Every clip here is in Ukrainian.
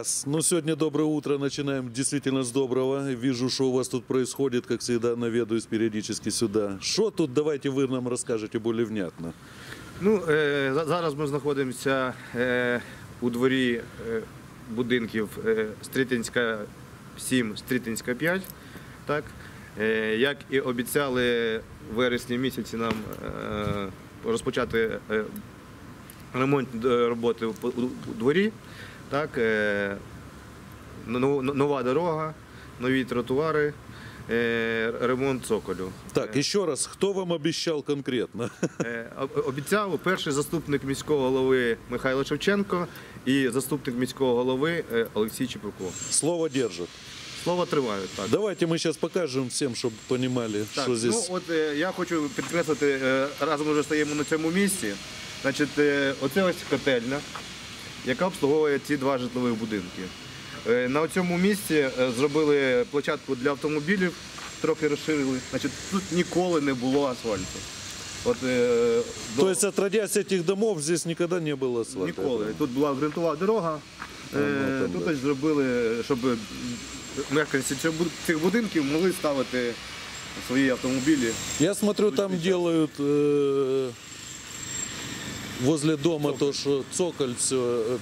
Тарас, ну сегодня доброе утро, начинаем действительно с доброго. Вижу, что у вас тут происходит, как всегда, наведаюсь периодически сюда. Что тут, давайте ви нам розкажете більш внятно. Ну, зараз ми знаходимося у дворі будинків Стрітинська 7, Стрітинська 5. Так? Як і обіцяли в вересні місяці нам розпочати ремонтні роботи у дворі. Так? Нова дорога, нові тротуари, ремонт цоколю. Так, еще раз, хто вам обіцяв конкретно? Обіцяв перший заступник міського голови Михайло Шевченко і заступник міського голови Олексій Чепурков. Слово держат. Слово тримають, так. Давайте мы сейчас покажем всем, чтобы понимали, Так, что здесь. ну, от я хочу підкреслити, разом вже стоїмо на цьому місці. Значить, оце ось котельня, яка обслуговує ці два житлових будинки. На цьому місці зробили площадку для автомобілів, трохи розширили. Значить, тут ніколи не було асфальту. От, То есть, отродясь этих домов, здесь никогда не было асфальта? Ніколи. Тут була ґрунтова дорога. Тут ось зробили, щоб мешканці цих будинків могли ставити свої автомобілі. Я смотрю, там делают возле дома то, что цоколь, все.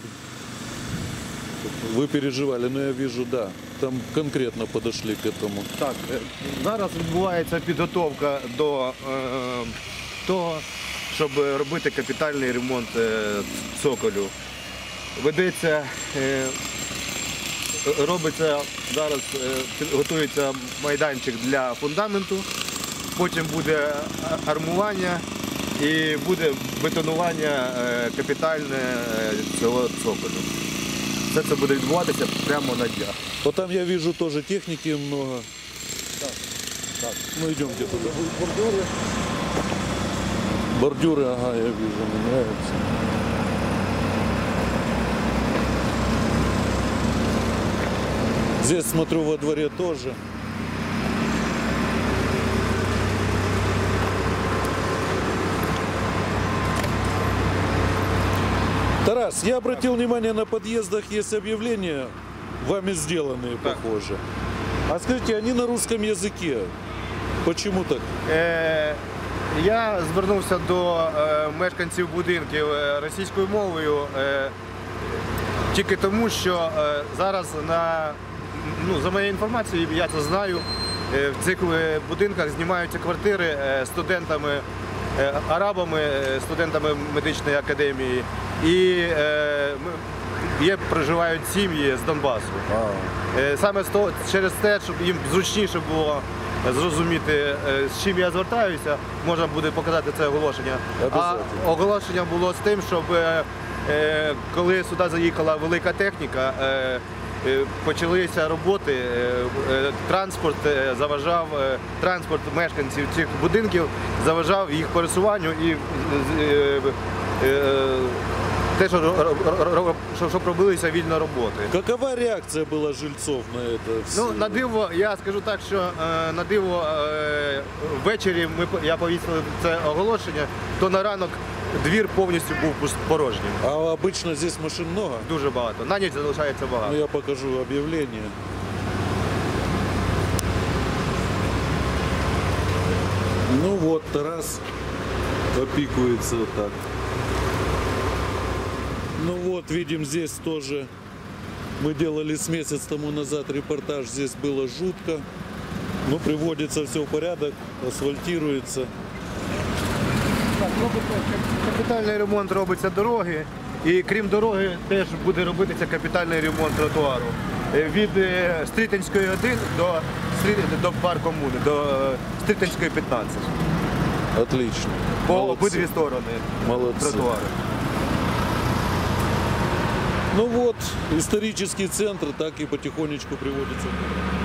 Вы переживали, но я вижу, да, там конкретно подошли к этому. Так, зараз відбувається підготовка до того, щоб робити капітальний ремонт цоколю. Ведеться, робиться зараз, готується майданчик для фундаменту, потім буде армування і буде бетонування капітальне цього цоколю. Все це буде відбуватися прямо на днях. Вот там я вижу тоже техники много. Так, так. Ну идемте туда. Бордюры. Бордюры, ага, я вижу, мне нравится. Здесь смотрю во дворе тоже. Тарас, я обратил внимание, на подъездах есть объявления, вами сделанные, Так. похоже. А скажите, они на русском языке? Почему так? Я звернувся до мешканців будинків російською мовою тільки тому, що зараз, за моєю інформацією, я це знаю, в цих будинках знімаються квартири студентами, арабами, студентами медичної академії. І проживають сім'ї з Донбасу. Саме через те, щоб їм зручніше було зрозуміти, з чим я звертаюся, можна буде показати це оголошення. А оголошення було з тим, щоб коли сюди заїхала велика техніка, почалися роботи, транспорт мешканців цих будинків заважав їх пересуванню і те, щоб робилися вільно роботи. Какова реакция была жильцов на это? Ну, на диво, я скажу так, що на диво ввечері я повісив це оголошення, то на ранок двір повністю був порожнім. А обычно здесь машин много? Дуже багато. На ніч залишається багато. Ну, я покажу объявление. Ну вот, Тарас опикуется вот так. Ну вот, видим, здесь тоже мы делали с месяц тому назад репортаж, здесь было жутко. Ну, приводится все в порядок, асфальтируется. Так, капітальний ремонт робиться дороги, і крім дороги теж буде робитися капітальний ремонт тротуару. Від Стрітинської 1 до парк-комуни, до Стрітинської 15. Отлично. По Молодцы. обидві сторони Молодцы. тротуару. Ну вот, исторический центр так и потихонечку приводится.